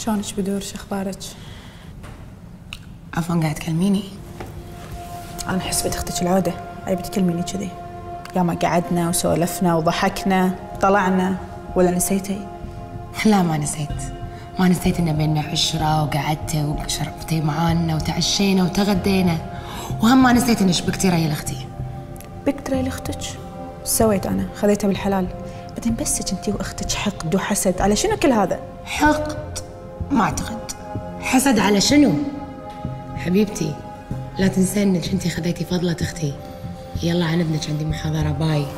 شلونك بدور؟ شو اخبارك؟ عفوا قاعد تكلميني؟ انا حسبت اختك العوده، اي بتكلميني كذي؟ يا ما قعدنا وسولفنا وضحكنا طلعنا، ولا نسيتي؟ لا ما نسيت، ما نسيت ان بيننا عشره وقعدتي وشربتي معانا وتعشينا وتغدينا، وهم ما نسيت انك بكتي ريا لاختي. بكت ريا لاختك؟ سويت انا؟ خذيتها بالحلال. بعدين بس انتي واختك حقد وحسد، على شنو كل هذا؟ حقد؟ ما اعتقد. حسد على شنو؟ حبيبتي لا تنسين انك انتي خذيتي فضلة اختي. يلا عن اذنك عندي محاضرة، باي.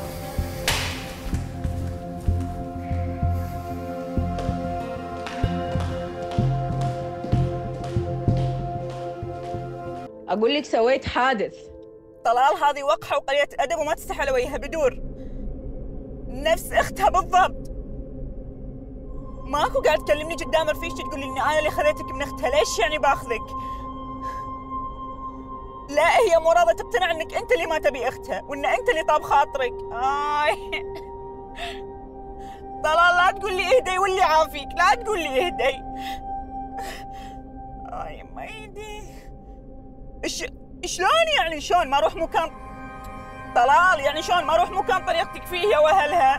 اقول لك سويت حادث. طلال هذه وقحه وقليله ادب وما تستحل وجهها بدور، نفس اختها بالضبط. ماكو قاعد تكلمني قدام رفيجتي تقول لي اني انا اللي خذيتك من اختها، ليش يعني باخذك؟ لا هي مو راضيه تقتنع انك انت اللي ما تبي اختها وان انت اللي طاب خاطرك. طلال لا تقول لي اهدي واللي عافيك، لا تقول لي اهدي. ما يدي. شلون يعني؟ شلون ما اروح مكان طلال؟ يعني شلون ما اروح مكان طريقتك فيه يا واهلها؟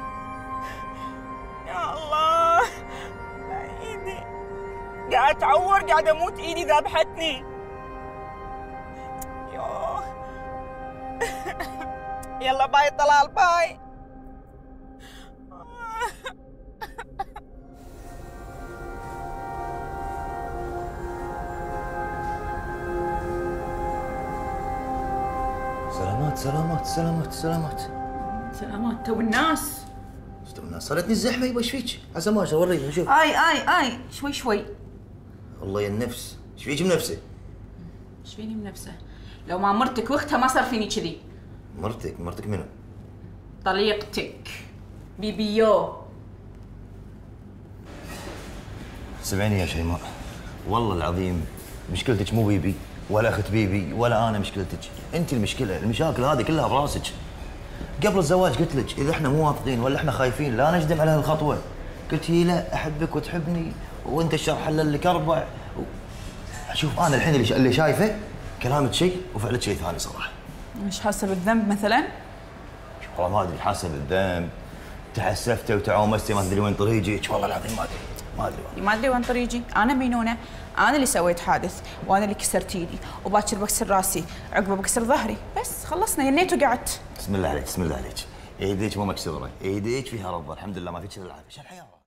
يا الله ايدي قاعد اتعور، قاعد اموت، ايدي ذابحتني. يوه. يلا باي طلال، باي. سلامات سلامات سلامات سلامات سلامات. تو الناس صارتني الزحمه. يبا ايش فيك؟ عسى ما وريني شوف. اي شوي شوي. والله يا النفس، ايش فيك بنفسه؟ ايش فيني بنفسه؟ لو ما مرتك واختها ما صار فيني كذي. مرتك منو؟ طليقتك بيبيو. سمعيني يا شيماء، والله العظيم مشكلتك مو بيبي ولا اخت بيبي ولا انا مشكلتك، انت المشكله. المشاكل هذه كلها براسك. قبل الزواج قلت لك اذا احنا مو واثقين ولا احنا خايفين لا نجدم على هالخطوه. قلت لي لا احبك وتحبني وانت الشر حلل لك اربع شوف انا الحين اللي شايفه كلامك شيء وفعلك شيء ثاني صراحه. مش حاسه بالذنب مثلا؟ والله ما ادري، حاسه بالذنب، تحسفتي وتعومستي ما ادري وين طريقك. والله العظيم ما ادري وين طريقي. انا مينونه، انا اللي سويت حادث وانا اللي كسرت ايدي وباكر بكسر راسي، عقبه بكسر ظهري، بس خلصنا ينيت وقعدت. بسم الله عليك بسم الله عليك. ايديك مو مكسوره، ايديك فيها ربه، الحمد لله ما فيك الا العافيه. شو الحياه؟